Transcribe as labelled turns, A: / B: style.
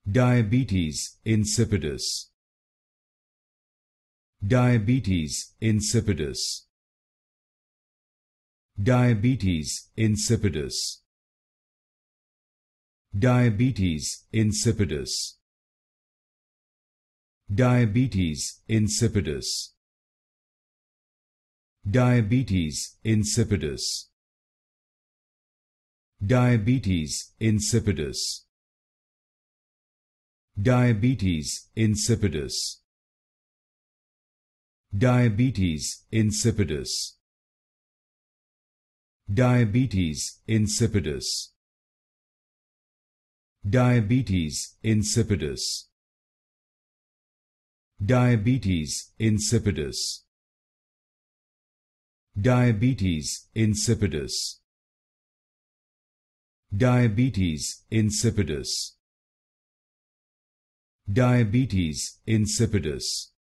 A: Diabetes insipidus. Diabetes insipidus. Diabetes insipidus. Diabetes insipidus. Diabetes insipidus. Diabetes insipidus. Diabetes insipidus. Diabetes insipidus. Diabetes insipidus. Diabetes insipidus. Diabetes insipidus. Diabetes insipidus. Diabetes insipidus. Diabetes insipidus. Diabetes insipidus.